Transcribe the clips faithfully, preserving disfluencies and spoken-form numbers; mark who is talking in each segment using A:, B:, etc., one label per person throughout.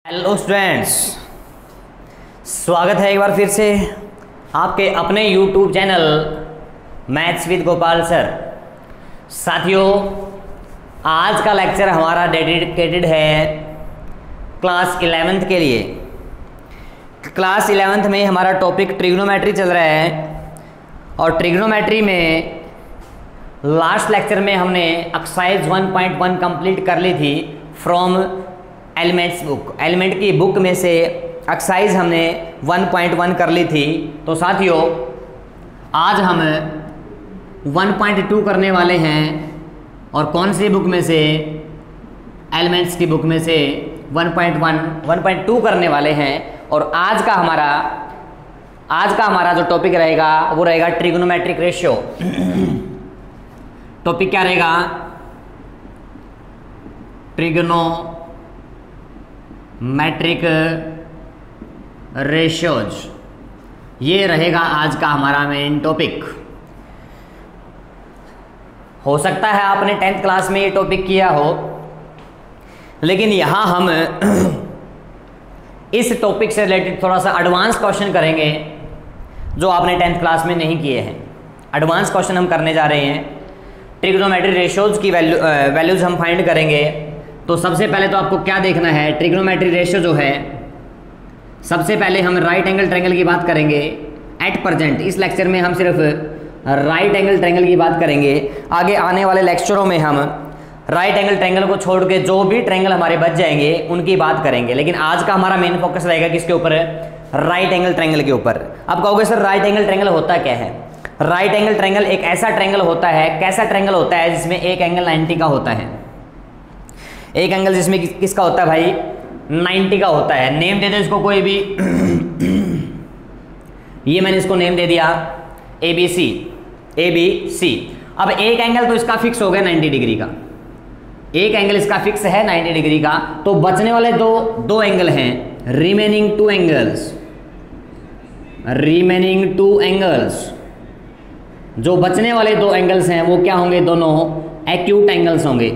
A: Hello students, स्वागत है एक बार फिर से आपके अपने YouTube channel maths with Gopal sir. साथियों, आज का लेक्चर हमारा डेडिकेटेड है क्लास इलेवेंथ के लिए। क्लास इलेवेंथ में हमारा टॉपिक ट्रिग्नोमेट्री चल रहा है और ट्रिग्नोमेट्री में लास्ट लेक्चर में हमने exercise one point one complete कर ली थी फ्रॉम एलिमेंट्स बुक। एलिमेंट की बुक में से एक्सरसाइज हमने वन पॉइंट वन कर ली थी। तो साथियों, आज हम वन पॉइंट टू करने वाले हैं और कौन सी बुक में से? एलिमेंट्स की बुक में से one point one, one point two करने वाले हैं। और आज का हमारा आज का हमारा जो टॉपिक रहेगा वो रहेगा ट्रिग्नोमेट्रिक रेशियो। टॉपिक क्या रहेगा? ट्रिग्नो मैट्रिक रेशियोज, ये रहेगा आज का हमारा मेन टॉपिक। हो सकता है आपने टेंथ क्लास में ये टॉपिक किया हो, लेकिन यहाँ हम इस टॉपिक से रिलेटेड थोड़ा सा एडवांस क्वेश्चन करेंगे जो आपने टेंथ क्लास में नहीं किए हैं। एडवांस क्वेश्चन हम करने जा रहे हैं। ट्रिग्नोमेट्रिक रेशियोज की वैल्यू वैल्यूज हम फाइंड करेंगे। तो सबसे पहले तो आपको क्या देखना है? ट्रिग्नोमेट्रिक रेशियो जो है, सबसे पहले हम राइट एंगल ट्रायंगल की बात करेंगे। एट प्रेजेंट इस लेक्चर में हम सिर्फ राइट एंगल ट्रायंगल की बात करेंगे। आगे आने वाले लेक्चरों में हम राइट एंगल ट्रायंगल को छोड़ के जो भी ट्रायंगल हमारे बच जाएंगे उनकी बात करेंगे। लेकिन आज का हमारा मेन फोकस रहेगा किसके ऊपर? राइट एंगल ट्रायंगल के ऊपर। अब कहोगे सर राइट एंगल ट्रायंगल होता क्या है? राइट एंगल ट्रायंगल एक ऐसा ट्रायंगल होता है, कैसा ट्रायंगल होता है जिसमें एक एंगल नाइन्टी का होता है। एक एंगल जिसमें कि, किसका होता है भाई? नाइन्टी का होता है। नेम दे दो इसको कोई भी। ये मैंने इसको नेम दे दिया A B C, A B C. अब एक एंगल तो इसका फिक्स हो गया नाइन्टी डिग्री का, एक एंगल इसका फिक्स है नाइन्टी डिग्री का। तो बचने वाले दो दो एंगल हैं, remaining two angles, remaining two angles. जो बचने वाले दो एंगल्स हैं वो क्या होंगे? दोनों एक्यूट एंगल्स होंगे।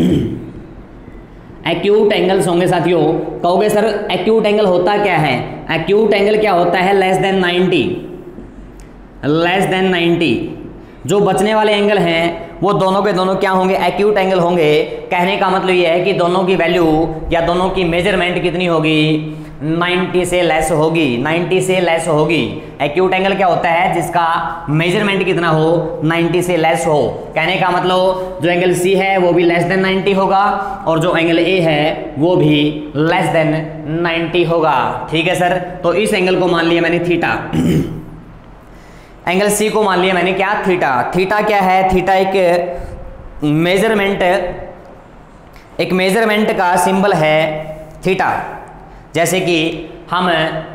A: एक्यूट एंगल्स होंगे साथियों। कहोगे सर एक्यूट एंगल होता क्या है? एक्यूट एंगल क्या होता है? Less than ninety, less than ninety. जो बचने वाले एंगल हैं वो दोनों के दोनों क्या होंगे? एक्यूट एंगल होंगे। कहने का मतलब ये है कि दोनों की वैल्यू या दोनों की मेजरमेंट कितनी होगी? नाइन्टी से लेस होगी, नाइन्टी से लेस होगी। एक्यूट एंगल क्या होता है? जिसका मेजरमेंट कितना हो? नाइन्टी से लेस हो। कहने का मतलब जो एंगल सी है वो भी लेस देन नाइन्टी होगा और जो एंगल ए है वो भी लेस देन नाइन्टी होगा। ठीक है सर। तो इस एंगल को मान लिया मैंने थीटा, एंगल सी को मान लिया मैंने क्या? थीटा। थीटा क्या है? थीटा एक मेजरमेंट एक मेजरमेंट का सिंबल है थीटा। जैसे कि हम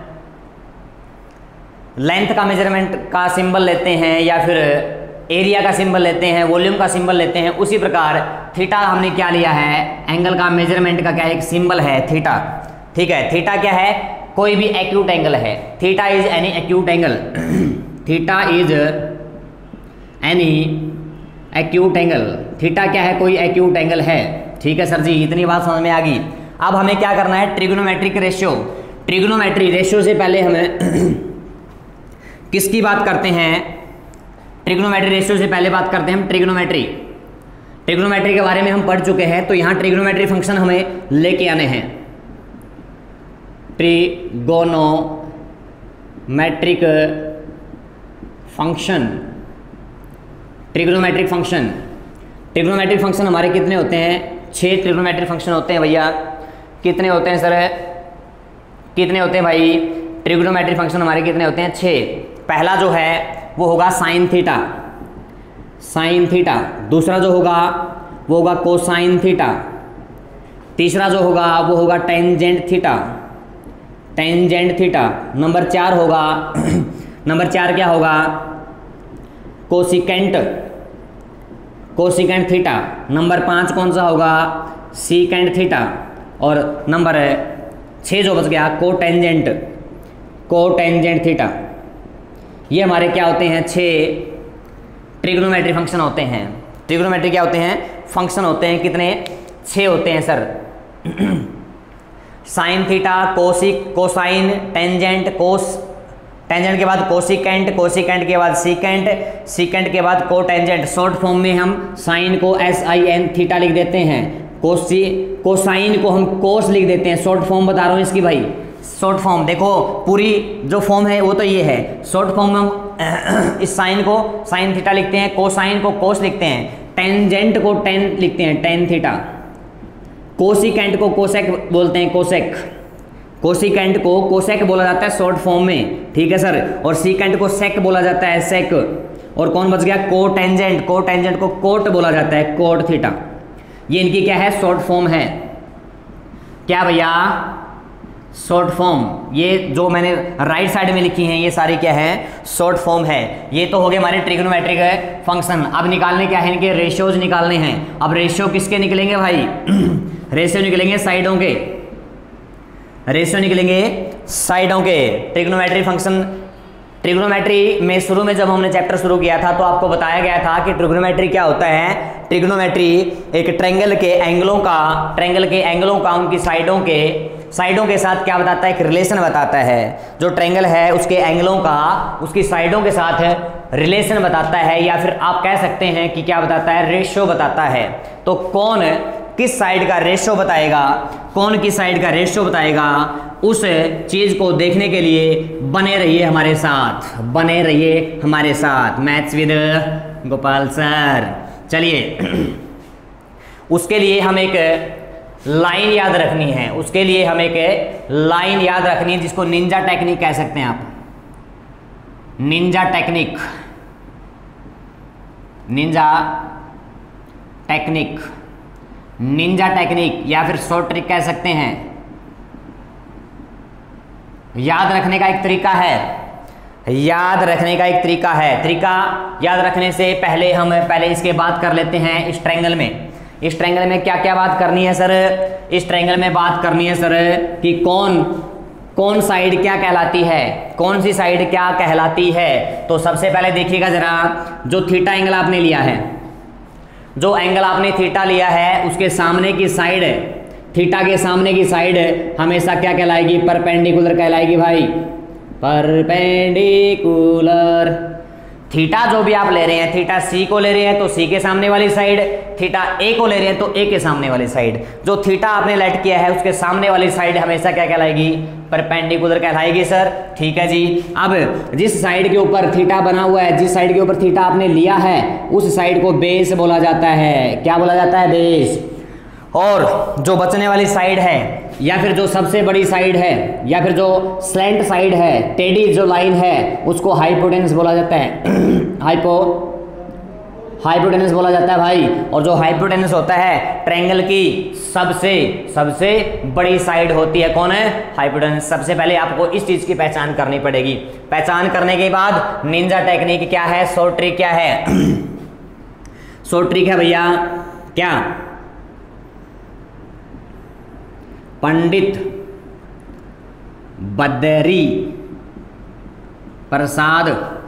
A: लेंथ का मेजरमेंट का सिंबल लेते हैं या फिर एरिया का सिंबल लेते हैं, वॉल्यूम का सिंबल लेते हैं, उसी प्रकार थीटा हमने क्या लिया है? एंगल का मेजरमेंट का क्या एक सिंबल है? थीटा। ठीक है। थीटा क्या है? कोई भी एक्यूट एंगल है। Theta is any acute angle, theta is any acute angle. Theta क्या है? कोई एक्यूट एंगल है। ठीक है सर जी, इतनी बात समझ में आ गई। अब हमें क्या करना है? Trigonometric ratio. ट्रिग्नोमेट्री रेशियो से पहले हमें किसकी बात करते हैं? ट्रिग्नोमेट्री रेशियो से पहले बात करते हैं हम ट्रिग्नोमेट्री। ट्रिग्नोमेट्री के बारे में हम पढ़ चुके हैं, तो यहाँ ट्रिग्नोमेट्री फंक्शन हमें लेके आने हैं। Trigonometric function, trigonometric function. Trigonometric function हमारे कितने होते हैं? छह ट्रिग्नोमेट्रिक फंक्शन होते हैं भैया। कितने होते हैं सर? कितने होते हैं भाई? ट्रिग्नोमेट्रिक फंक्शन हमारे कितने होते हैं? छः। पहला जो है वो होगा साइन थीटा, साइन थीटा। दूसरा जो होगा वो होगा कोसाइन थीटा। तीसरा जो होगा वो होगा tangent theta, tangent theta. Number चार होगा नंबर चार क्या होगा? Cosecant, cosecant theta. नंबर पाँच कौन सा होगा? Secant theta. और नंबर छः जो बच गया कोटेंजेंट, कोटेंजेंट थीटा। ये हमारे क्या होते हैं? छः ट्रिग्नोमेट्री फंक्शन होते हैं। ट्रिग्नोमेट्री क्या होते हैं? फंक्शन होते हैं। कितने? छः होते हैं सर। Sine theta, cosec, cosine, tangent, cos, tangent के बाद कोसिकेंट, कोसिकेंट के बाद सीकेंट, सीकेंट के बाद कोटेंजेंट। शॉर्ट फॉर्म में हम साइन को एस आई एन थीटा लिख देते हैं, कोसी कोसाइन को हम कोस लिख देते हैं। शॉर्ट फॉर्म बता रहा हूँ इसकी भाई, शॉर्ट फॉर्म देखो, पूरी जो फॉर्म है वो तो ये है। शॉर्ट फॉर्म में हम इस साइन को साइन थीटा लिखते हैं, कोसाइन को कोस लिखते हैं, टेंजेंट को टेन लिखते हैं, टेन थीटा, कोसिकेंट को कोसेक बोलते हैं, कोसेक, कोसिकेंट को कोसेक बोला जाता है शॉर्ट फॉर्म में, ठीक है सर। और सीकेंट को सेक बोला जाता है, सेक। और कौन बच गया, कोटेंजेंट, कोटेंजेंट को कोट बोला जाता है, कोट थीटा। ये इनकी क्या है, शॉर्ट फॉर्म है। क्या भैया, शॉर्ट फॉर्म। ये जो मैंने राइट साइड में लिखी हैं ये सारी क्या है, शॉर्ट फॉर्म है। ये तो हो गए हमारे ट्रिग्नोमेट्रिक फंक्शन। अब निकालने क्या है, इनके रेशियोज निकालने हैं। अब रेशियो किसके निकलेंगे भाई रेशियो निकलेंगे साइडों के, रेशियो निकलेंगे साइडों के। ट्रिग्नोमेट्री फंक्शन, ट्रिग्नोमेट्री में शुरू में जब हमने चैप्टर शुरू किया था तो आपको बताया गया था कि ट्रिग्नोमेट्री क्या होता है। ट्रिग्नोमेट्री एक ट्रायंगल के एंगलों का, ट्रायंगल के एंगलों का उनकी साइडों के साइडों के साथ क्या बताता है, एक रिलेशन बताता है। जो ट्रायंगल है उसके एंगलों का उसकी साइडों के साथ रिलेशन बताता है, या फिर आप कह सकते हैं कि क्या बताता है, रेशियो बताता है। तो कौन किस साइड का रेशियो बताएगा, कौन किस साइड का रेशियो बताएगा, उस चीज को देखने के लिए बने रहिए हमारे साथ, बने रहिए हमारे साथ मैथ्स विद गोपाल सर। चलिए उसके लिए हम एक लाइन याद रखनी है, उसके लिए हम एक लाइन याद रखनी है जिसको निंजा टेक्निक कह सकते हैं आप, ninja technique, ninja technique, ninja technique या फिर शॉर्ट ट्रिक कह सकते हैं। याद रखने का एक तरीका है, याद रखने का एक तरीका है। तरीका याद रखने से पहले हम पहले इसके बात कर लेते हैं इस ट्रायंगल में। इस ट्रायंगल में क्या क्या बात करनी है सर, इस ट्रायंगल में बात करनी है सर कि कौन कौन साइड क्या कहलाती है, कौन सी साइड क्या कहलाती है। तो सबसे पहले देखिएगा जरा, जो थीटा एंगल आपने लिया है, जो एंगल आपने थीटा लिया है उसके सामने की साइड, थीटा के सामने की साइड हमेशा क्या कहलाएगी, परपेंडिकुलर कहलाएगी भाई, परपेंडिकुलर। थीटा जो भी आप ले रहे हैं, थीटा सी को ले रहे हैं तो सी के सामने वाली साइड, थीटा ए को ले रहे हैं तो ए के सामने वाली साइड। जो थीटा आपने लेट किया है उसके सामने वाली साइड हमेशा क्या कहलाएगी, परपेंडिकुलर कहलाएगी सर, ठीक है जी। अब जिस साइड के ऊपर थीटा बना हुआ है, जिस साइड के ऊपर थीटा आपने लिया है उस साइड को बेस बोला जाता है। क्या बोला जाता है, बेस। और जो बचने वाली साइड है या फिर जो सबसे बड़ी साइड है या फिर जो स्लैंट साइड है, टेढ़ी जो लाइन है, उसको हाइपोटेनस बोला जाता है हाइपो हाइपोटेनस बोला जाता है भाई। और जो हाइपोटेनस होता है ट्रायंगल की सबसे सबसे बड़ी साइड होती है, कौन है, हाइपोटेनस। सबसे पहले आपको इस चीज की पहचान करनी पड़ेगी। पहचान करने के बाद निंजा टेक्निक क्या है, शॉर्ट ट्रिक क्या है शॉर्ट ट्रिक है भैया क्या, पंडित बद्री प्रसाद,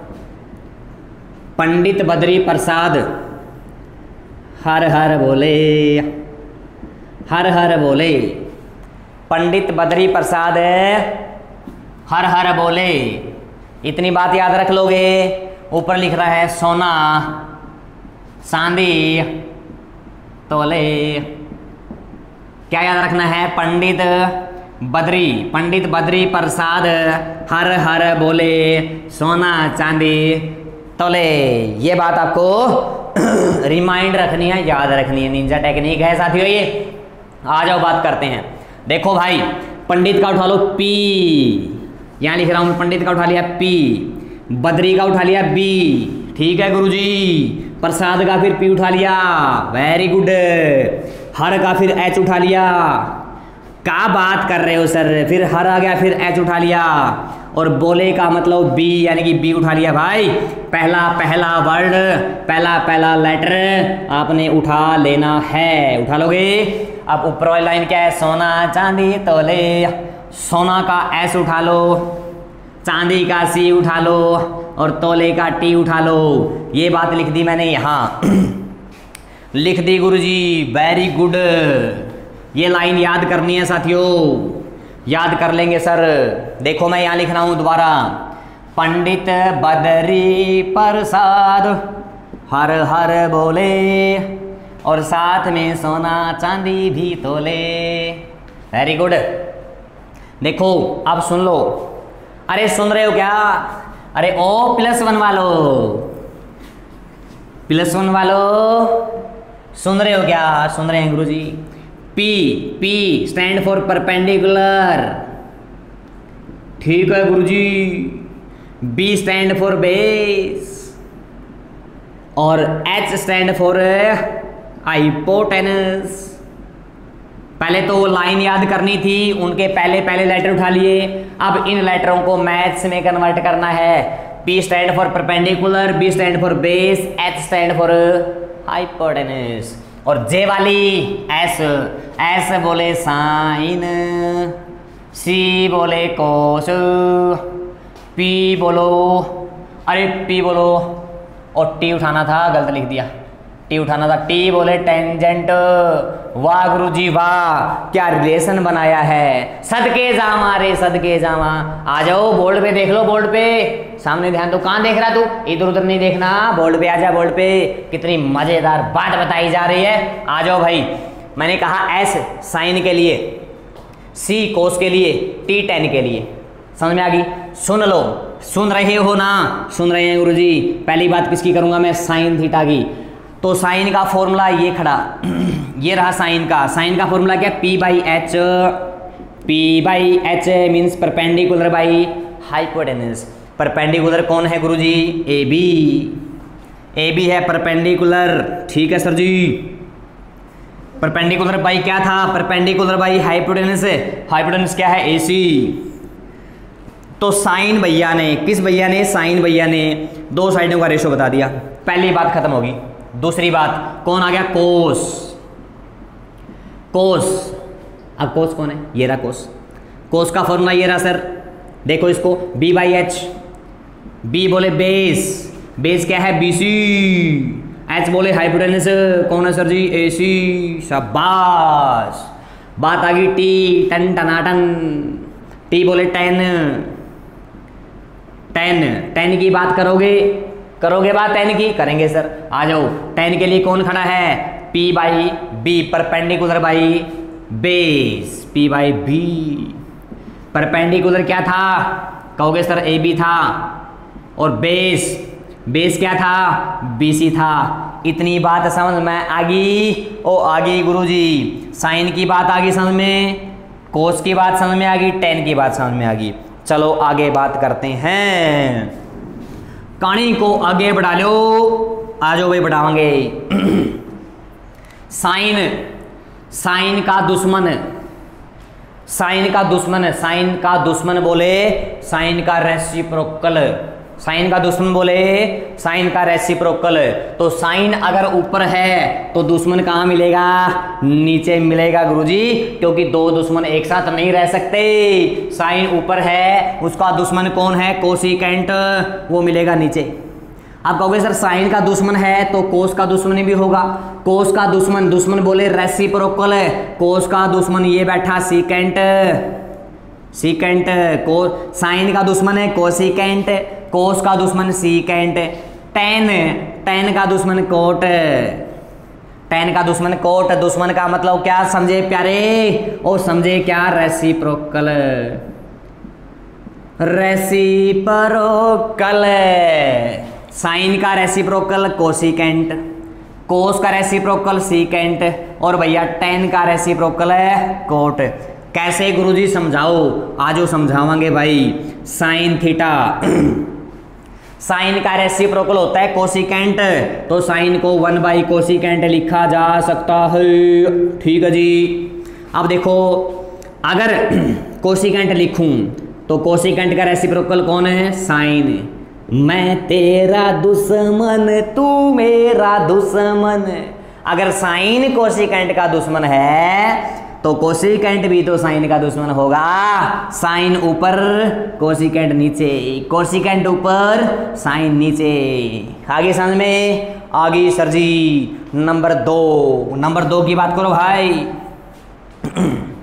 A: पंडित बद्री प्रसाद हर हर बोले, हर हर बोले, पंडित बद्री प्रसाद हर हर बोले। इतनी बात याद रख लोगे। ऊपर लिख रहा है सोना चांदी तोले, क्या याद रखना है, पंडित बद्री, पंडित बद्री प्रसाद हर हर बोले, सोना चांदी तोले। ये बात आपको रिमाइंड रखनी है, याद रखनी है। निंजा टेक्निक है साथियों ये। आ जाओ बात करते हैं। देखो भाई, पंडित का उठा लो पी, यहां लिख रहा हूं मैं, पंडित का उठा लिया पी, बद्री का उठा लिया बी, ठीक है गुरुजी। प्रसाद का फिर पी उठा लिया, वेरी गुड। हर का फिर एच उठा लिया, क्या बात कर रहे हो सर, फिर हर आ गया फिर एच उठा लिया। और बोले का मतलब बी, यानी कि बी उठा लिया भाई। पहला पहला वर्ड, पहला पहला लेटर आपने उठा लेना है, उठा लोगे। अब ऊपर वाली लाइन क्या है, सोना चांदी तोले, सोना का एस उठा लो, चांदी का सी उठा लो और तोले का टी उठा लो। ये बात लिख दी मैंने यहाँ लिख दी गुरुजी, वेरी गुड। ये लाइन याद करनी है साथियों, याद कर लेंगे सर। देखो मैं यहाँ लिख रहा हूँ दोबारा, पंडित बदरी प्रसाद हर हर बोले और साथ में सोना चांदी भी तोले। Very good. देखो अब सुन लो। अरे सुन रहे हो क्या? अरे ओ प्लस वन वालो, प्लस वन वालो सुन रहे हो क्या? सुन रहे हैं गुरुजी। P P stand for perpendicular, ठीक है गुरुजी। बी स्टैंड फॉर बेस और एच स्टैंड फॉर हाइपोटेनस। पहले तो वो लाइन याद करनी थी, उनके पहले पहले लेटर उठा लिए। अब इन लेटरों को मैथ्स में कन्वर्ट करना है। P stand for perpendicular, B stand for base, H stand for hypotenuse और J वाली S, S बोले साइन, C बोले कोस, P बोलो, अरे P बोलो और T उठाना था, गलत लिख दिया। टी उठाना था, टी बोले टेंजेंट। वाह गुरुजी वाह, क्या रिलेशन बनाया है। सदके जामा रे सदके जामा। आ जाओ बोर्ड पे, देख लो बोर्ड पे, सामने ध्यान दो। कहाँ देख रहा तू? इधर उधर नहीं देखना, बोर्ड पे आ जा। बोर्ड पे कितनी मजेदार बात बताई जा रही है। आ जाओ भाई। मैंने कहा एस साइन के लिए, सी कोस के लिए, टी टेन के लिए। समझ में आ गई? सुन लो, सुन रहे हो ना? सुन रहे हैं गुरुजी। पहली बात किसकी करूंगा मैं? साइन थीटा की। तो साइन का फॉर्मूला ये खड़ा, ये रहा साइन का। साइन का फॉर्मूला क्या? P by H, P by H means perpendicular by hypotenuse. Perpendicular कौन है गुरुजी? A B. ए बी है परपेंडिकुलर, ठीक है सर जी। परपेंडिकुलर बाई क्या था? Perpendicular by hypotenuse. हाइपोटेनस क्या है? ए सी। तो साइन भैया ने, किस भैया ने? साइन भैया ने दो साइडों का रेशो बता दिया। पहली बात खत्म होगी। दूसरी बात कौन आ गया? कोस। कोस, अब कोस कौन है? ये रहा कोस। कोस का फॉर्मूला ये रहा सर, देखो इसको, बी बाई एच। बी बोले बेस, बेस क्या है? B C. एच बोले हाइपोटेनस, कौन है सर जी? ए सी। शाबाश, बात आ गई। टी टन टनाटन, टी बोले टेन। टेन टेन की बात करोगे? करोगे बात टेन की? करेंगे सर। आ जाओ। टेन के लिए कौन खड़ा है? P by B, perpendicular by base, P by B. Perpendicular क्या था? कहोगे सर ए बी था। और बेस, बेस क्या था? बी सी था। इतनी बात समझ में आ गई? ओ आ गई गुरुजी। साइन की बात आ गई समझ में, कोस की बात समझ में आ गई, टेन की बात समझ में आ गई। चलो आगे बात करते हैं। कहानी को आगे बढ़ा लो। आ जाओ भाई, बढ़ावांगे। साइन, साइन का दुश्मन, साइन का दुश्मन, साइन का दुश्मन बोले साइन का रेसिप्रोकल। साइन का दुश्मन बोले साइन का रेसिप्रोकल। तो साइन अगर ऊपर है तो दुश्मन कहाँ मिलेगा? नीचे मिलेगा गुरुजी, क्योंकि दो दुश्मन एक साथ नहीं रह सकते। साइन ऊपर है, उसका दुश्मन कौन है? कोसिकेंट, वो मिलेगा नीचे। आप कहोगे सर साइन का दुश्मन है तो कोस का दुश्मन भी होगा। कोस का दुश्मन, दुश्मन बोले रेसिप्रोकल है। कोस का दुश्मन ये बैठा सीकेंट, सीकेंट। को साइन का दुश्मन है कोसिकेंट, कोस का दुश्मन सीकेंट। टेन, टेन का दुश्मन कोट, टेन का दुश्मन कोट। दुश्मन का मतलब क्या समझे प्यारे? और समझे क्या? Reciprocal, reciprocal. साइन का रेसिप्रोकल कोसिकेंट, कोस का रेसिप्रोकल सीकेंट, और भैया टेन का रेसिप्रोकल है कोट। कैसे गुरुजी समझाओ? आजो समझावांगे भाई। साइन थीटा, साइन का रेसिप्रोकल होता है कोसिकेंट, तो साइन को वन बाई कोसिकेंट लिखा जा सकता है। ठीक है जी। अब देखो, अगर कोसिकेंट लिखूं तो कोसिकेंट का रेसिप्रोकल कौन है? साइन। मैं तेरा दुश्मन तू मेरा दुश्मन। अगर साइन कोसिकेंट का दुश्मन है तो कोसिकेंट भी तो साइन का दुश्मन होगा। साइन ऊपर, कोसिकेंट नीचे, कोसिकेंट ऊपर, साइन नीचे। आगे समझ में? आगे सर जी। नंबर दो, नंबर दो की बात करो भाई।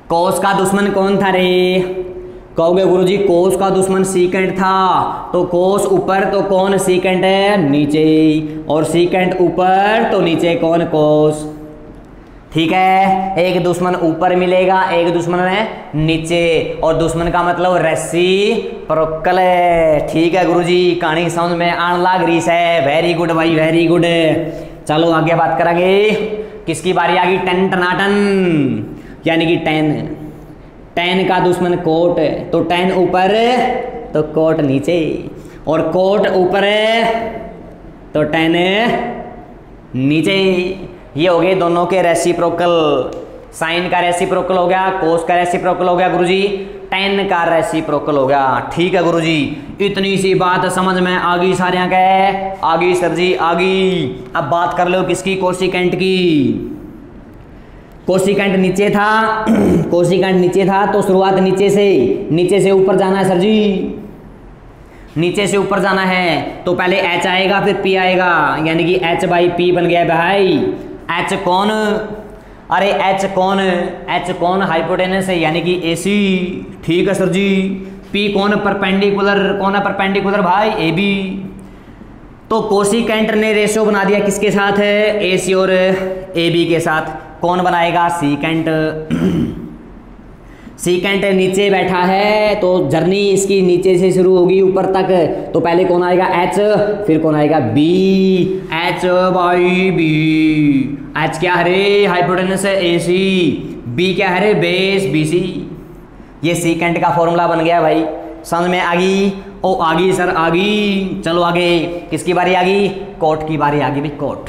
A: कोस का दुश्मन कौन था रे? कहोगे गुरुजी कोस का दुश्मन सीकेंट था, तो कोस ऊपर तो कौन सीकेंट है नीचे, और सीकेंट ऊपर तो नीचे कौन कोस। ठीक है, एक दुश्मन ऊपर मिलेगा, एक दुश्मन है नीचे, और दुश्मन का मतलब रेसिप्रोकल है। ठीक है गुरुजी, कहानी समझ में आने लाग रही है। वेरी गुड भाई, वेरी गुड। चलो आगे बात करेंगे। किसकी बारी आ गई? टन टनाटन, यानी कि टेन। टेन का दुश्मन कोट, तो टेन ऊपर तो कोट नीचे, और कोट ऊपर तो टेन नीचे। ये हो गए दोनों के रेसिप्रोकल। साइन का रेसिप्रोकल हो गया, कोस का रेसिप्रोकल हो गया गुरुजी, टेन का रेसिप्रोकल हो गया। ठीक है गुरुजी, इतनी सी बात समझ में आ गई सारे के? आ गई सर जी, आ गई। अब बात कर लो किसकी? कोसिकेंट की। कोसिकेंट नीचे था कोसिकेंट नीचे था, तो शुरुआत नीचे से, नीचे से ऊपर जाना है सर जी, नीचे से ऊपर जाना है। तो पहले एच आएगा फिर पी आएगा, यानी कि एच बाई पी बन गया भाई। एच कौन? अरे एच कौन? एच कौन हाइपोटेनस है, यानी कि एसी। ठीक है सर जी। पी कौन? परपेंडिकुलर। कौन है परपेंडिकुलर भाई? A B. तो कोसिकेंट ने रेशियो बना दिया किसके साथ है? एसी और ए बी के साथ। कौन बनाएगा? सीकेंट। सीकेंट नीचे बैठा है, तो जर्नी इसकी नीचे से शुरू होगी ऊपर तक। तो पहले कौन आएगा? एच, फिर कौन आएगा? B. H by B. H क्या है रे? हाइपोटेनस है एसी। बी क्या है रे? Base B C. ये सीकेंट का फॉर्मूला बन गया भाई। समझ में आ गई? ओ आ गई सर, आ गई। चलो आगे, किसकी बारी आ गई? कोट की बारी आ गई भाई। कोट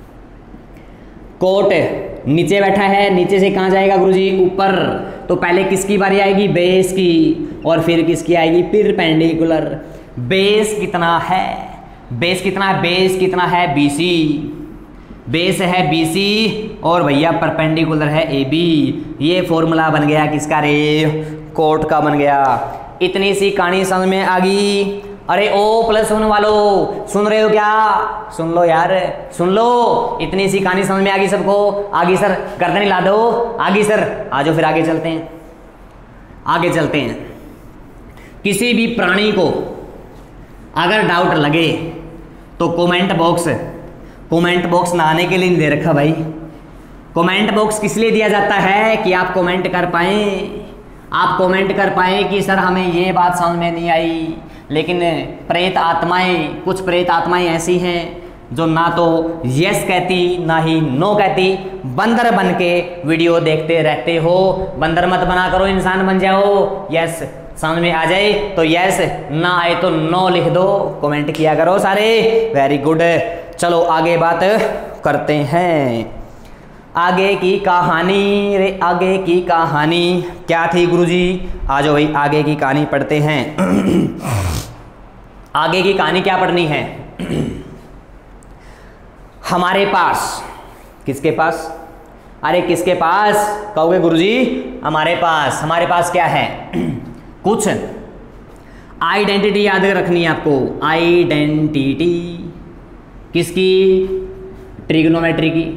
A: कोट नीचे बैठा है, नीचे से कहाँ जाएगा गुरुजी? ऊपर। तो पहले किसकी बारी आएगी? बेस की, और फिर किसकी आएगी? परपेंडिकुलर। बेस कितना है? बेस कितना है? बेस कितना है? बीसी। बेस है बीसी, और भैया परपेंडिकुलर है ए बी। ये फॉर्मूला बन गया किसका रे? कोट का बन गया। इतनी सी कहानी समझ में आ गई। अरे ओ प्लस वन वालों, सुन रहे हो क्या? सुन लो यार, सुन लो। इतनी सी कहानी समझ में आ गई सबको? आगे सर गर्दन हिला दो। आगे सर आ जाओ, फिर आगे चलते हैं। आगे चलते हैं। किसी भी प्राणी को अगर डाउट लगे तो कमेंट बॉक्स, कमेंट बॉक्स नहाने के लिए नहीं दे रखा भाई। कमेंट बॉक्स किस लिए दिया जाता है? कि आप कमेंट कर पाएँ, आप कमेंट कर पाएँ कि सर हमें ये बात समझ में नहीं आई। लेकिन प्रेत आत्माएं, कुछ प्रेत आत्माएं ऐसी हैं जो ना तो यस कहती ना ही नो कहती। बंदर बन के वीडियो देखते रहते हो। बंदर मत बना करो, इंसान बन जाओ। यस समझ में आ जाए तो यस, ना आए तो नो लिख दो। कमेंट किया करो सारे। Very good. चलो आगे बात करते हैं। आगे की कहानी रे, आगे की कहानी क्या थी गुरुजी? आ जाओ भाई, आगे की कहानी पढ़ते हैं। आगे की कहानी क्या पढ़नी है? हमारे पास, किसके पास? अरे किसके पास कहोगे गुरुजी? हमारे पास। हमारे पास क्या है? कुछ आइडेंटिटी याद रखनी है आपको। आइडेंटिटी किसकी? ट्रिग्नोमेट्री की।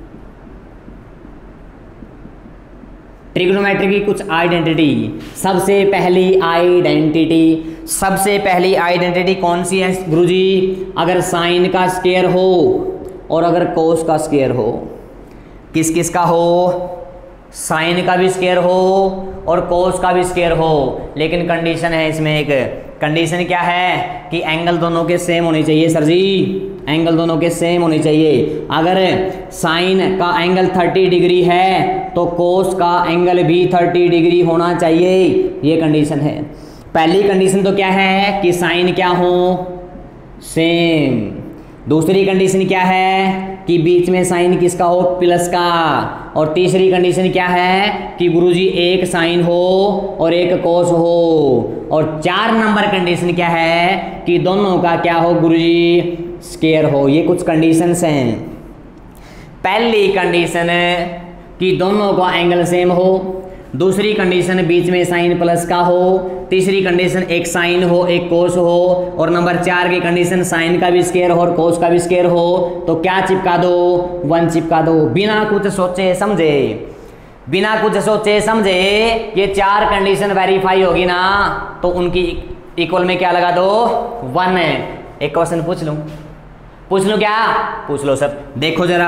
A: ट्रिग्नोमेट्री की कुछ आइडेंटिटी। सबसे पहली आइडेंटिटी, सबसे पहली आइडेंटिटी कौन सी है गुरुजी? अगर साइन का स्क्वायर हो और अगर कोस का स्क्वायर हो। किस किस का हो? साइन का भी स्क्वायर हो और कोस का भी स्क्वायर हो। लेकिन कंडीशन है इसमें एक। कंडीशन क्या है? कि एंगल दोनों के सेम होने चाहिए सर जी। एंगल दोनों के सेम होने चाहिए। अगर साइन का एंगल तीस डिग्री है तो कोस का एंगल भी तीस डिग्री होना चाहिए। ये कंडीशन है। पहली कंडीशन तो क्या है? कि साइन क्या हो? सेम। दूसरी कंडीशन क्या है? कि बीच में साइन किसका हो? प्लस का। और तीसरी कंडीशन क्या है? कि गुरुजी एक साइन हो और एक कोस हो। और चार नंबर कंडीशन क्या है? कि दोनों का क्या हो गुरुजी? स्क्वायर हो। ये कुछ कंडीशंस हैं। पहली कंडीशन है कि दोनों का एंगल सेम हो। दूसरी कंडीशन बीच में साइन प्लस का हो। तीसरी कंडीशन एक साइन हो एक कोस हो। और नंबर चार की कंडीशन साइन का भी स्क्वायर हो और कोस का भी स्क्वायर हो। तो क्या चिपका दो? वन चिपका दो, बिना कुछ सोचे समझे। बिना कुछ सोचे समझे ये चार कंडीशन वेरीफाई होगी ना तो उनकी इक्वल में क्या लगा दो, वन है। एक क्वेश्चन पूछ लूं, पूछ लूं क्या, पूछ लो सर। देखो जरा,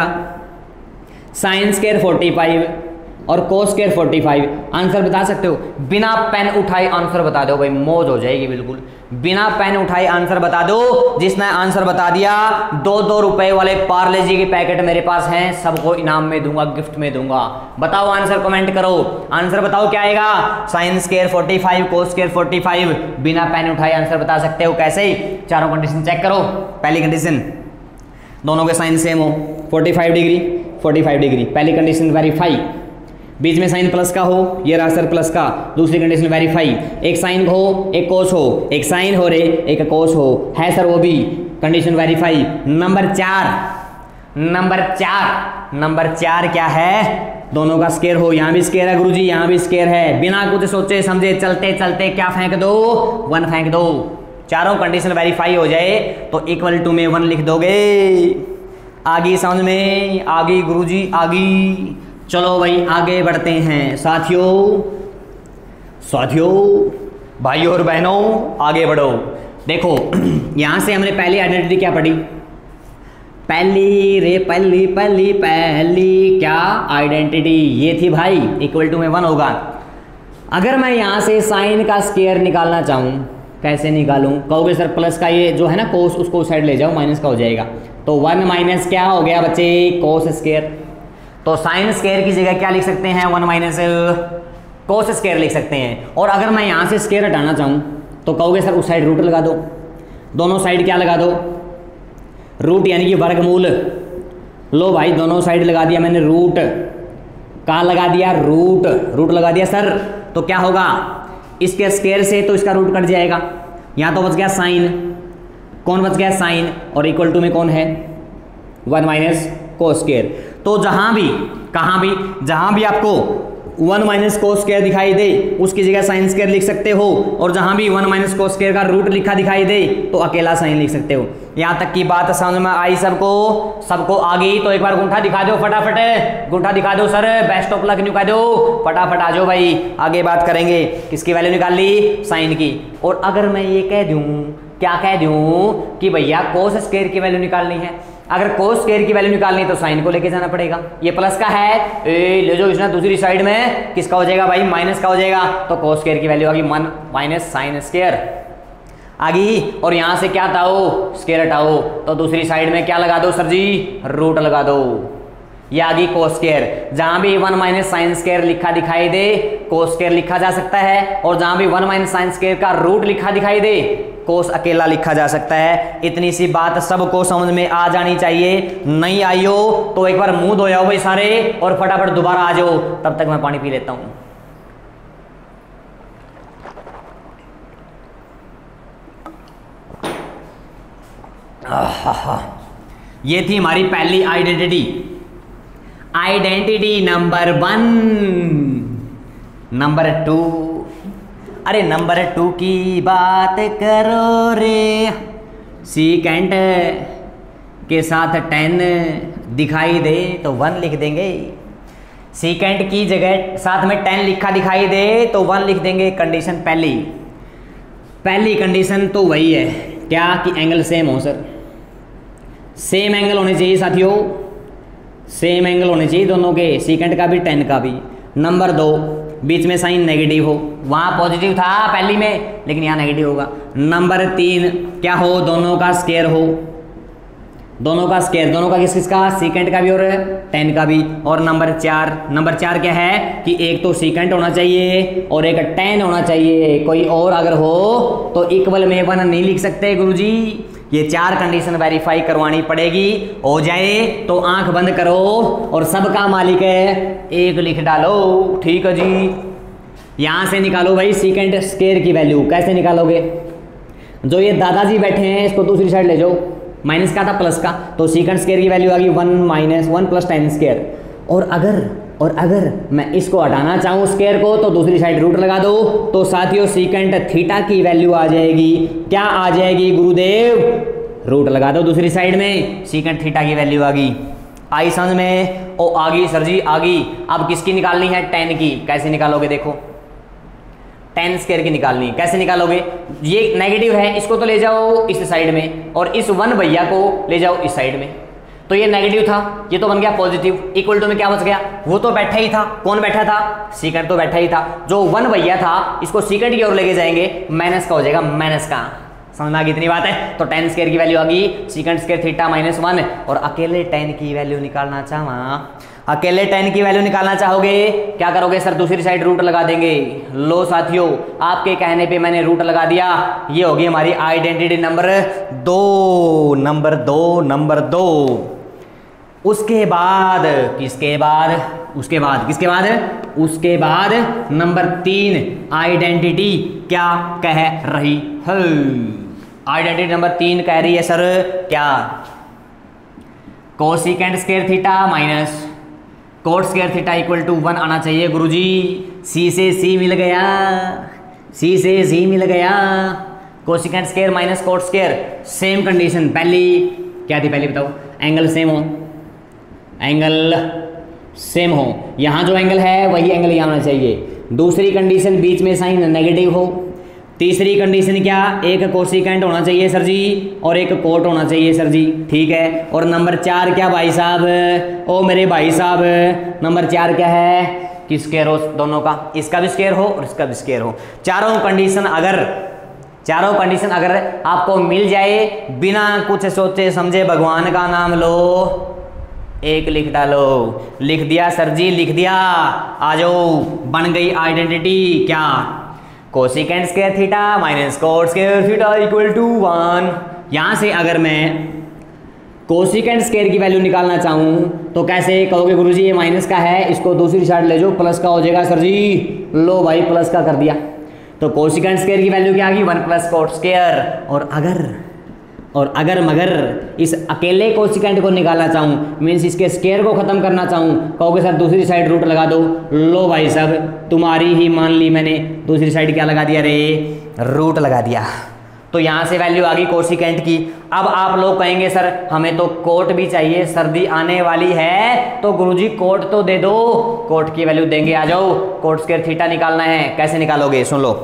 A: साइन स्क्वायर फोर्टी फाइव और cos square forty five, answer बता सकते हो? बिना पेन उठाए आंसर बता दो भाई, मौज हो जाएगी बिल्कुल। बिना पेन उठाए आंसर बता दो। जिसने आंसर बता दिया, दो दो रुपए वाले पार्ले जी के पैकेट मेरे पास हैं, सबको इनाम में दूंगा, गिफ्ट में दूंगा। बताओ आंसर, कमेंट करो आंसर, बताओ क्या आएगा। Sine square forty five, cos square forty five, बिना पेन उठाए आंसर बता सकते हो। कैसे? चारों कंडीशन चेक करो। पहली कंडीशन, दोनों के साइन सेम हो, forty five degree forty five degree, पहली कंडीशन वेरीफाई। बीच में साइन प्लस का हो, ये रहा सर प्लस का, दूसरी कंडीशन वेरीफाई। एक साइन हो, एक कोस हो, एक साइन हो रे, एक कोस हो, है सर वो भी, कंडीशन वेरीफाई। नंबर चार, नंबर चार, नंबर चार क्या है? दोनों का स्क्वायर हो, यहाँ भी स्क्वायर है गुरुजी, यहाँ भी स्क्वायर है। बिना कुछ सोचे समझे चलते चलते क्या फेंक दो, वन फेंक दो। चारों कंडीशन वेरीफाई हो जाए तो इक्वल टू में वन लिख दोगे। आगे समझ में, आगे गुरुजी आगे। चलो भाई आगे बढ़ते हैं साथियों, साथियों भाइयों और बहनों आगे बढ़ो। देखो यहां से हमने पहली आइडेंटिटी क्या पढ़ी? पहली रे पहली पहली पहली क्या आइडेंटिटी? ये थी भाई, इक्वल टू में वन होगा। अगर मैं यहां से साइन का स्क्वायर निकालना चाहूं, कैसे निकालूं? कहोगे सर प्लस का ये जो है ना कोस, उसको साइड ले जाओ, माइनस का हो जाएगा। तो वन माइनस क्या हो गया बच्चे? Cos square. तो साइन स्क्वायर की जगह क्या लिख सकते हैं? वन माइनस कोस स्क्वायर लिख सकते हैं। और अगर मैं यहाँ से स्क्वायर हटाना चाहूँ तो कहोगे सर उस साइड रूट लगा दो। दोनों साइड क्या लगा दो? रूट, यानी कि वर्गमूल। लो भाई दोनों साइड लगा दिया मैंने रूट। कहाँ लगा दिया? रूट, रूट लगा दिया सर। तो क्या होगा? इसके स्क्वायर से तो इसका रूट कट जाएगा। यहाँ तो बच गया साइन, कौन बच गया? साइन। और इक्वल टू में कौन है? One minus cos square. तो जहां भी, कहां भी, जहां भी आपको वन माइनस कोस स्क्वायर दिखाई दे उसकी जगह साइन स्क्वायर लिख सकते हो। और जहां भी वन माइनस कोस स्क्वायर का रूट लिखा दिखाई दे तो अकेला साइन लिख सकते हो। यहां तक की बात समझ में आई सबको? सबको आ गई? तो एक बार गुंठा दिखा दो फटाफट, गुंठा दिखा दो सर, बेस्ट ऑफ लक निकाल दो फटाफट। आ जाओ भाई, आगे बात करेंगे। किसकी वैल्यू निकाल ली? साइन की। और अगर मैं ये कह दूं, क्या कह दूं कि भैया कोस स्क्वायर की वैल्यू निकालनी है, अगर कोस स्क्वायर की वैल्यू निकालनी है तो साइन को लेके जाना पड़ेगा। ये प्लस का है, ए ले जाओ इसने दूसरी साइड में, किसका हो जाएगा भाई? माइनस का हो जाएगा। तो कोस स्क्वायर की वैल्यू आ गई वन माइनस साइन स्क्वायर आ गई। और यहां से क्या हटाओ? स्क्वायर हटाओ। तो दूसरी साइड में क्या लगा दो सर जी? रूट लगा दो। ये आ गई कोस स्क्वायर। जहां भी वन माइनस साइन स्क्वायर लिखा दिखाई दे कोस स्क्वायर लिखा जा सकता है, और जहां भी वन माइनस साइन स्क्वायर का रूट लिखा दिखाई दे कोस अकेला लिखा जा सकता है। इतनी सी बात सबको समझ में आ जानी चाहिए। नहीं आई हो तो एक बार मुंह धोयाओ भाई सारे, और फटाफट दोबारा आ जाओ। तब तक मैं पानी पी लेता हूं। ये थी हमारी पहली identity. Identity number one. Number two, अरे नंबर टू की बात करो रे। सीकेंट के साथ टेन दिखाई दे तो वन लिख देंगे। सीकेंट की जगह साथ में टेन लिखा दिखाई दे तो वन लिख देंगे। कंडीशन पहली, पहली कंडीशन तो वही है क्या कि एंगल सेम हो सर। सेम एंगल होने चाहिए साथियों, सेम एंगल होने चाहिए दोनों के, सीकेंट का भी टेन का भी। नंबर दो, बीच में साइन नेगेटिव हो। वहाँ पॉजिटिव था पहली में, लेकिन यहाँ नेगेटिव होगा। नंबर तीन क्या हो? दोनों का स्क्वायर हो। दोनों का स्क्वायर, दोनों का किस किस का? सीकेंट का भी और टेन का भी। और नंबर चार, नंबर चार क्या है कि एक तो सीकेंट होना चाहिए और एक टेन होना चाहिए। कोई और अगर हो तो इक्वल में वन नहीं लिख सकते गुरुजी। ये चार कंडीशन वेरीफाई करवानी पड़ेगी। हो जाए तो आंख बंद करो और सबका मालिक है एक लिख डालो। ठीक है जी। यहां से निकालो भाई सीकेंट स्क्वायर की वैल्यू। कैसे निकालोगे? जो ये दादाजी बैठे हैं इसको दूसरी साइड ले जाओ। माइनस का था प्लस का, तो सीकेंट स्क्वायर की वैल्यू आ गई one minus one plus tan square. और अगर और अगर मैं इसको हटाना चाहूँ स्क्वायर को तो दूसरी साइड रूट लगा दो। तो साथियों सीकेंट थीटा की वैल्यू आ जाएगी। क्या आ जाएगी गुरुदेव? रूट लगा दो दूसरी साइड में, सीकेंट थीटा की वैल्यू आ गई। आई समझ में? ओ आ गई सर जी आ गई। अब किसकी निकालनी है? टेन की। कैसे निकालोगे? देखो टेन स्क्वायर की निकालनी। कैसे निकालोगे? ये नेगेटिव है, इसको तो ले जाओ इस साइड में और इस वन भैया को ले जाओ इस साइड में। तो ये नेगेटिव था, ये तो बन गया पॉजिटिव। इक्वल टू में क्या बच गया? वो तो बैठा ही था। कौन बैठा था? सीकेंड तो बैठा ही था। जो वन भैया था इसको सीकेंड की ओर लेके जाएंगे, माइनस का हो जाएगा, माइनस का। समझ में आ गई इतनी बात है? तो टेन स्क्वायर की वैल्यू आ गई secant square theta minus one. और अकेले टेन की वैल्यू निकालना चाहा अकेले टेन की वैल्यू निकालना चाहोगे, क्या करोगे सर? दूसरी साइड रूट लगा देंगे। लो साथियों, आपके कहने पे मैंने रूट लगा दिया। ये होगी हमारी आइडेंटिटी नंबर दो। नंबर दो नंबर दो उसके बाद किसके बाद? उसके बाद किसके बाद? उसके बाद नंबर तीन आइडेंटिटी क्या कह रही है? आइडेंटिटी नंबर तीन कह रही है सर क्या? Cosecant square theta minus cot square theta equal to one आना चाहिए गुरुजी। सी से सी मिल गया, सी से सी मिल गया। Cosecant square minus cot square, same condition. पहली क्या थी? पहली बताओ। एंगल सेम हो, एंगल सेम हो। यहाँ जो एंगल है वही एंगल यहाँ होना चाहिए। दूसरी कंडीशन बीच में साइन नेगेटिव हो। तीसरी कंडीशन क्या? एक कोसिकेंड होना चाहिए सर जी और एक कोट होना चाहिए सर जी। ठीक है। और नंबर चार क्या भाई साहब? ओ मेरे भाई साहब, नंबर चार क्या है? कि स्क्वायर हो दोनों का, इसका भी स्क्वायर हो और इसका भी स्क्वायर हो। चारों कंडीशन अगर चारों कंडीशन अगर आपको मिल जाए, बिना कुछ सोचे समझे भगवान का नाम लो, एक लिख डालो। लिख दिया सर जी, लिख दिया। आ जाओ, बन गई आइडेंटिटी क्या? Cosecant square theta minus cot square theta equal to one. यहां से अगर मैं कोसिकेंड स्क्वायर की वैल्यू निकालना चाहूं तो कैसे कहोगे? गुरुजी ये माइनस का है, इसको दूसरी साइड ले जाओ, प्लस का हो जाएगा सर जी। लो भाई, प्लस का कर दिया। तो कोसिकेंड स्क्वायर की वैल्यू क्या आ गई? One plus cot square. और अगर और अगर मगर इस अकेले कोसिकेंड को निकालना चाहूं, मीन्स इसके स्क्वायर को खत्म करना चाहूं, कहोगे सर दूसरी साइड रूट लगा दो। लो भाई साहब, तुम्हारी ही मान ली मैंने। दूसरी साइड क्या लगा दिया रे? रूट लगा दिया। तो यहां से वैल्यू आ गई कोसिकेंड की। अब आप लोग कहेंगे सर हमें तो कोट भी चाहिए, सर्दी आने वाली है तो गुरुजी कोट तो दे दो। कोट की वैल्यू देंगे, आ जाओ। कोट स्क्वायर थीटा निकालना है, कैसे निकालोगे? सुन लो,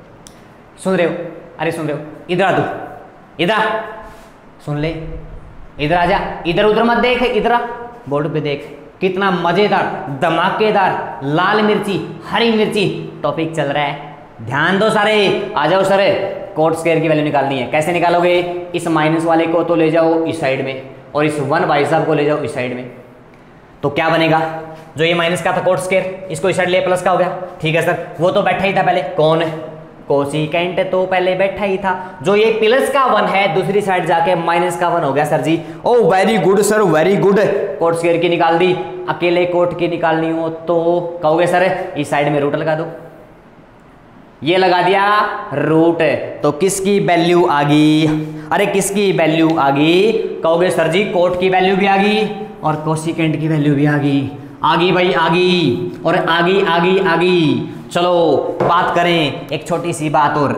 A: सुन रहे हो? अरे सुन रहे हो? इधर आ, तू इधर आ, सुन ले, इधर आ जा। इधर उधर मत देख, इधर आ, बोर्ड पे देख। कितना मजेदार धमाकेदार लाल मिर्ची हरी मिर्ची टॉपिक चल रहा है। ध्यान दो सारे, आ जाओ सर। कोट स्क्वायर की वैल्यू निकालनी है, कैसे निकालोगे? इस माइनस वाले को तो ले जाओ इस साइड में और इस वन भाई साहब को ले जाओ इस साइड में। तो क्या बनेगा? जो ये माइनस का था कोट स्क्वायर, इसको इस साइड ले, प्लस का हो गया। ठीक है सर, वो तो बैठा ही था पहले। कौन? कोसिकेंट तो पहले बैठा ही था। जो ये प्लस का वन है दूसरी साइड जाके माइनस का वन हो गया sir ji. Oh very good sir, very good. Cot square की निकाल दी। अकेले कोट की निकालनी हो तो कहोगे सर इस साइड में रूट लगा दो। ये लगा दिया रूट, तो किसकी वैल्यू आ गई? अरे किसकी वैल्यू आ गई? कहोगे सर जी कोट की वैल्यू भी आ गई और कोसिकेंट की वैल्यू भी आ गई। आ गई भाई, आ गई और आ गई आ गई आ गई। चलो बात करें एक छोटी सी बात और।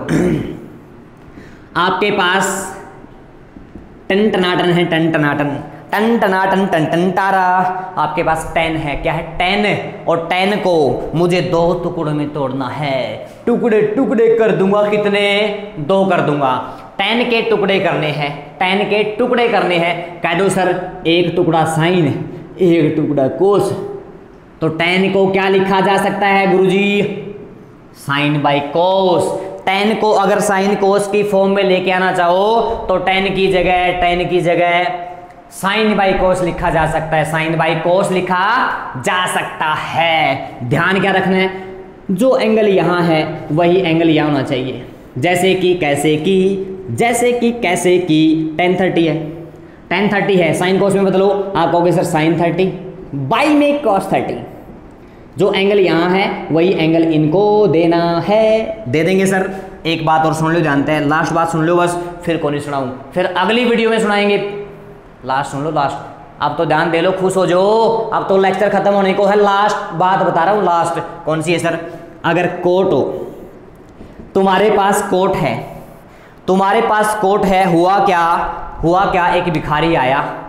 A: आपके पास टन टनाटन है, टन टनाटन टन टनाटन टन टन तारा। आपके पास टेन है, क्या है? टेन। और टेन को मुझे दो टुकड़ों में तोड़ना है। टुकड़े टुकड़े कर दूंगा, कितने? दो कर दूंगा। टेन के टुकड़े करने हैं, टेन के टुकड़े करने हैं। कह दो सर एक टुकड़ा साइन, एक टुकड़ा कोस। तो टेन को क्या लिखा जा सकता है गुरुजी? Sine by cos. टेन को अगर साइन कोस की फॉर्म में लेके आना चाहो तो टेन की जगह टेन की जगह साइन बाई कोस लिखा जा सकता है, साइन बाई कोस लिखा जा सकता है। ध्यान क्या रखना है? जो एंगल यहां है वही एंगल यहां होना चाहिए। जैसे कि कैसे कि जैसे कि कैसे कि टेन थर्टी है, टेन थर्टी है, साइन कोस में बदलो। आप कहोगे सर साइन थर्टी बाई में कॉस थर्टी। जो एंगल यहाँ है वही एंगल इनको देना है, दे देंगे सर। एक बात और सुन लो, जानते हैं, लास्ट बात सुन लो बस, फिर को नहीं सुनाऊं, फिर अगली वीडियो में सुनाएंगे। लास्ट सुन लो, लास्ट। अब तो ध्यान दे लो, खुश हो जाओ, अब तो लेक्चर खत्म होने को है। लास्ट बात बता रहा हूँ, लास्ट। कौन सी है सर? अगर कोट हो, तुम्हारे पास कोट है, तुम्हारे पास कोट है, हुआ क्या हुआ क्या एक भिखारी आया,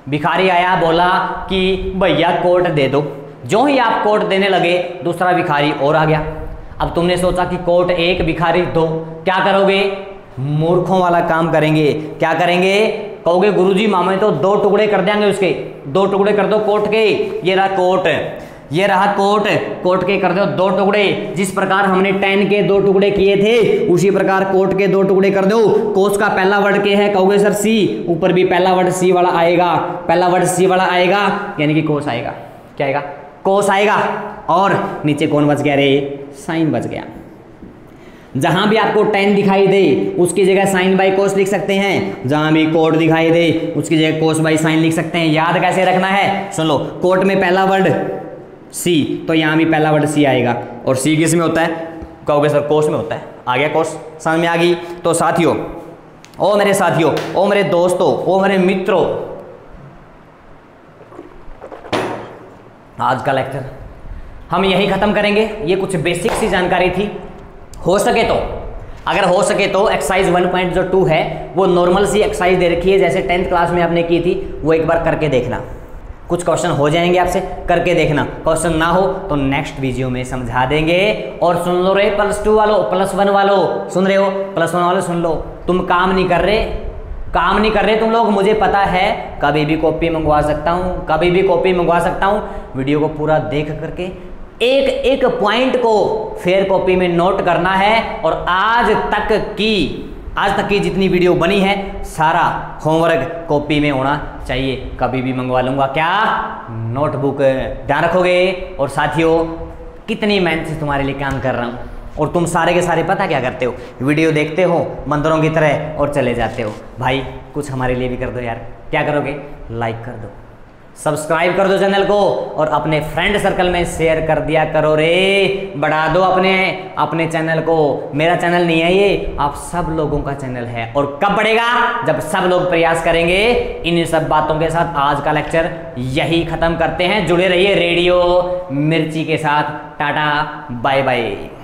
A: भिखारी आया, बोला कि भैया कोट दे दो। जो ही आप कोट देने लगे, दूसरा भिखारी और आ गया। अब तुमने सोचा कि कोट एक, भिखारी दो, क्या करोगे? मूर्खों वाला काम करेंगे। क्या करेंगे? कहोगे गुरुजी मामा तो दो टुकड़े कर देंगे, उसके दो टुकड़े कर दो कोट के। ये रहा कोट, ये रहा कोट, कोट के कर दो दो टुकड़े। जिस प्रकार हमने टेन के दो टुकड़े किए थे, उसी प्रकार कोट के दो टुकड़े कर दो। कोस का पहला वर्ड के है, कहोगे सर सी, ऊपर भी पहला वर्ड सी वाला आएगा, पहला वर्ड सी वाला आएगा, यानी कि कोस आएगा। क्या आएगा? कोस आएगा। और नीचे कौन बच गया रे? साइन बच गया। जहां भी आपको टेन दिखाई दे उसकी जगह साइन बाई कोस लिख सकते हैं, जहां भी कोट दिखाई दे उसकी जगह कोस बाई साइन लिख सकते हैं। याद कैसे रखना है? सुन लो, कोट में पहला वर्ड सी, तो यहां भी पहला वर्ड सी आएगा। और सी किस में होता है? कहोगे सर कोस में होता है। आ गया कोस, समझ में आ गई? तो साथियों, ओ मेरे साथियों, ओ मेरे दोस्तों, ओ मेरे मित्रों, आज का लेक्चर हम यही खत्म करेंगे। ये कुछ बेसिक सी जानकारी थी। हो सके तो, अगर हो सके तो एक्सरसाइज वन पॉइंट टू है, वो नॉर्मल सी एक्सरसाइज दे रखी है, जैसे टेंथ क्लास में आपने की थी, वो एक बार करके देखना। कुछ क्वेश्चन हो जाएंगे आपसे, करके देखना। क्वेश्चन ना हो तो नेक्स्ट वीडियो में समझा देंगे। और सुन लो रे प्लस टू वालों, प्लस वन वालों, सुन रहे हो? प्लस वन वालों सुन लो, तुम काम नहीं कर रहे, काम नहीं कर रहे तुम लोग, मुझे पता है। कभी भी कॉपी मंगवा सकता हूँ, कभी भी कॉपी मंगवा सकता हूँ। वीडियो को पूरा देख करके एक एक पॉइंट को फेयर कॉपी में नोट करना है। और आज तक की आज तक की जितनी वीडियो बनी है, सारा होमवर्क कॉपी में होना चाहिए। कभी भी मंगवा लूँगा, क्या नोटबुक, ध्यान रखोगे? और साथियों, कितनी मेहनत से तुम्हारे लिए काम कर रहा हूँ, और तुम सारे के सारे पता क्या करते हो? वीडियो देखते हो बंदरों की तरह और चले जाते हो। भाई कुछ हमारे लिए भी कर दो यार। क्या करोगे? लाइक कर दो, सब्सक्राइब कर दो चैनल को, और अपने फ्रेंड सर्कल में शेयर कर दिया करो रे। बढ़ा दो अपने अपने चैनल को। मेरा चैनल नहीं है ये, आप सब लोगों का चैनल है। और कब बढ़ेगा? जब सब लोग प्रयास करेंगे। इन सब बातों के साथ आज का लेक्चर यही खत्म करते हैं। जुड़े रहिए रेडियो मिर्ची के साथ। Tata bye bye.